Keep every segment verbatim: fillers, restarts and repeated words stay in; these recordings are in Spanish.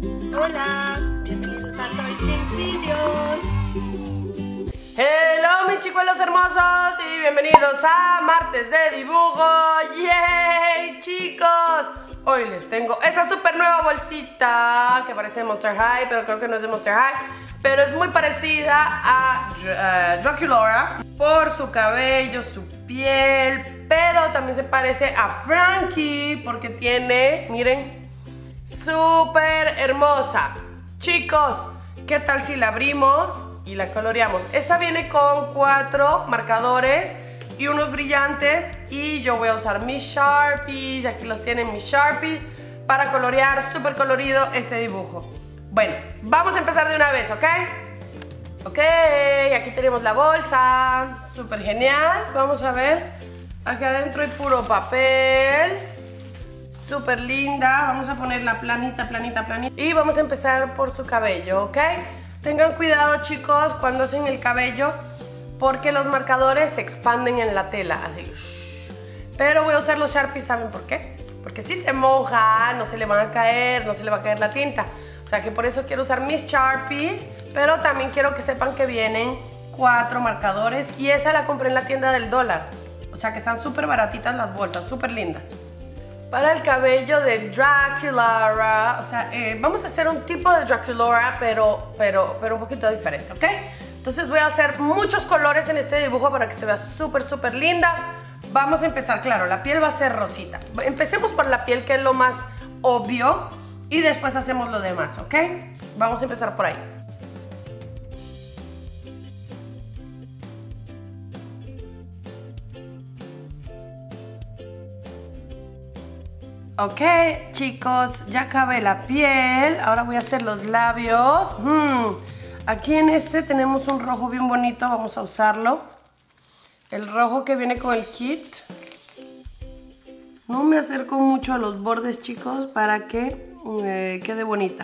Hola, bienvenidos a Toy Sin Videos. Hello mis chicuelos hermosos y bienvenidos a martes de dibujo. ¡Yay, chicos! Hoy les tengo esta súper nueva bolsita que parece de Monster High, pero creo que no es de Monster High, pero es muy parecida a uh, Draculaura por su cabello, su piel, pero también se parece a Frankie porque tiene, miren, súper hermosa. Chicos, ¿qué tal si la abrimos y la coloreamos? Esta viene con cuatro marcadores y unos brillantes y yo voy a usar mis Sharpies, aquí los tienen mis Sharpies, para colorear súper colorido este dibujo. Bueno, vamos a empezar de una vez, ¿ok? Ok, aquí tenemos la bolsa, súper genial. Vamos a ver, aquí adentro hay puro papel, súper linda. Vamos a ponerla planita, planita, planita. Y vamos a empezar por su cabello, ¿ok? Tengan cuidado, chicos, cuando hacen el cabello, porque los marcadores se expanden en la tela, así. Shh. Pero voy a usar los Sharpies, ¿saben por qué? Porque si se moja, no se le van a caer, no se le va a caer la tinta. O sea que por eso quiero usar mis Sharpies, pero también quiero que sepan que vienen cuatro marcadores y esa la compré en la tienda del dólar. O sea que están súper baratitas las bolsas, súper lindas. Para el cabello de Draculaura, o sea, eh, vamos a hacer un tipo de Draculaura, pero, pero, pero un poquito diferente, ¿ok? Entonces voy a hacer muchos colores en este dibujo para que se vea súper, súper linda. Vamos a empezar, claro, la piel va a ser rosita. Empecemos por la piel, que es lo más obvio, y después hacemos lo demás, ¿ok? Vamos a empezar por ahí. Ok, chicos, ya acabé la piel. Ahora voy a hacer los labios. Hmm. Aquí en este tenemos un rojo bien bonito, vamos a usarlo. El rojo que viene con el kit. No me acerco mucho a los bordes, chicos, para que eh, quede bonita.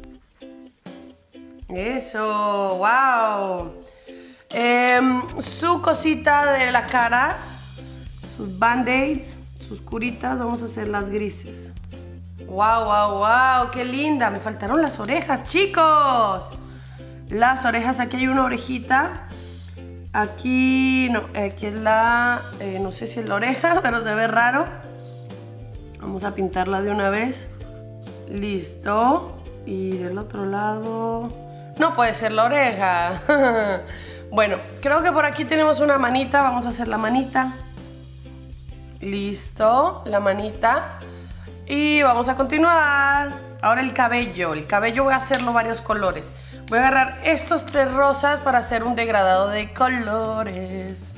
Eso, wow. Eh, su cosita de la cara, sus band-aids, sus curitas, vamos a hacer las grises. Wow, wow, wow, qué linda. Me faltaron las orejas, chicos. Las orejas, aquí hay una orejita. Aquí, no, aquí es la, eh, no sé si es la oreja, pero se ve raro. Vamos a pintarla de una vez. Listo. Y del otro lado, no puede ser la oreja. Bueno, creo que por aquí tenemos una manita. Vamos a hacer la manita. Listo, la manita. Y vamos a continuar. Ahora el cabello. El cabello voy a hacerlo varios colores. Voy a agarrar estos tres rosas para hacer un degradado de colores.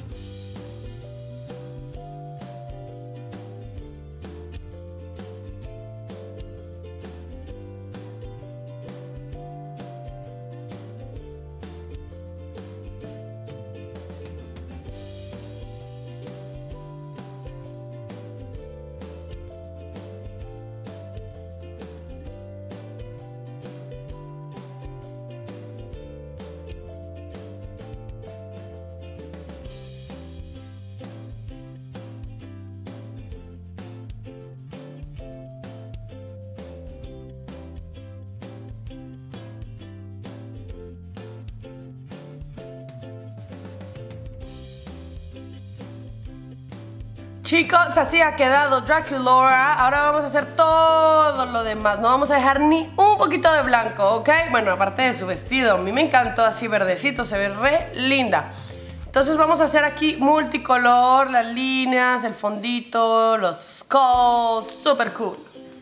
Chicos, así ha quedado Draculaura. Ahora vamos a hacer todo lo demás. No vamos a dejar ni un poquito de blanco, ¿ok? Bueno, aparte de su vestido. A mí me encantó así verdecito, se ve re linda. Entonces vamos a hacer aquí multicolor, las líneas, el fondito, los skulls, super cool.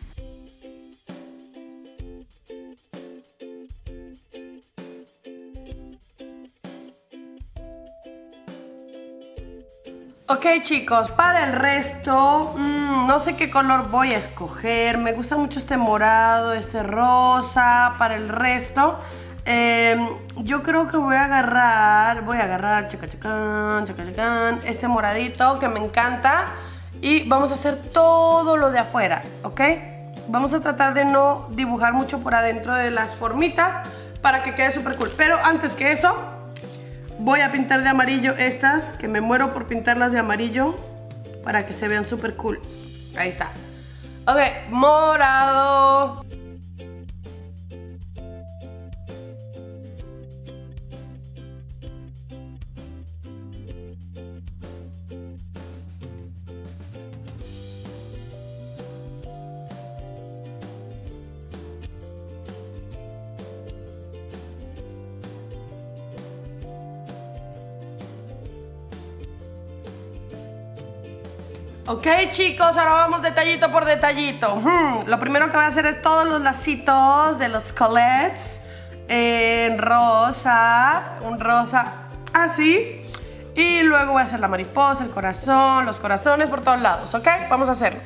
Ok, chicos, para el resto, mmm, no sé qué color voy a escoger. Me gusta mucho este morado, este rosa. Para el resto, eh, yo creo que voy a agarrar, voy a agarrar chacachacán, chacachacán, este moradito que me encanta. Y vamos a hacer todo lo de afuera, ¿ok? Vamos a tratar de no dibujar mucho por adentro de las formitas para que quede súper cool. Pero antes que eso, voy a pintar de amarillo estas, que me muero por pintarlas de amarillo para que se vean súper cool. Ahí está. Ok, morado. Ok, chicos, ahora vamos detallito por detallito. Hmm, lo primero que voy a hacer es todos los lacitos de los colets en rosa, un rosa así. Y luego voy a hacer la mariposa, el corazón, los corazones por todos lados, ¿ok? Vamos a hacerlo.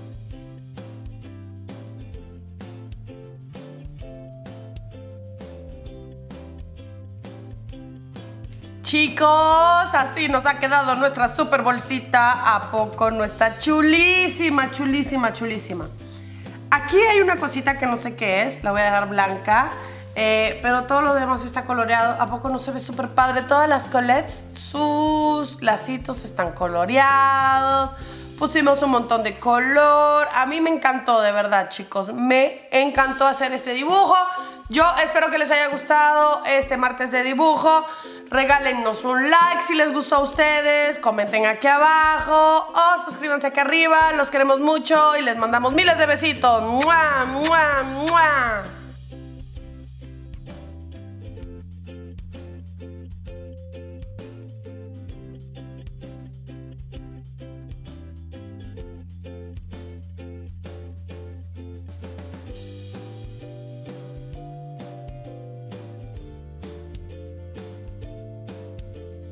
Chicos, así nos ha quedado nuestra super bolsita. ¿A poco no está chulísima, chulísima, chulísima? Aquí hay una cosita que no sé qué es, la voy a dejar blanca, eh, pero todo lo demás está coloreado. ¿A poco no se ve súper padre? Todas las colets, sus lacitos están coloreados. Pusimos un montón de color. A mí me encantó, de verdad, chicos. Me encantó hacer este dibujo. Yo espero que les haya gustado este martes de dibujo. Regálennos un like si les gustó a ustedes. Comenten aquí abajo o suscríbanse aquí arriba. Los queremos mucho y les mandamos miles de besitos. ¡Mua, mua, mua!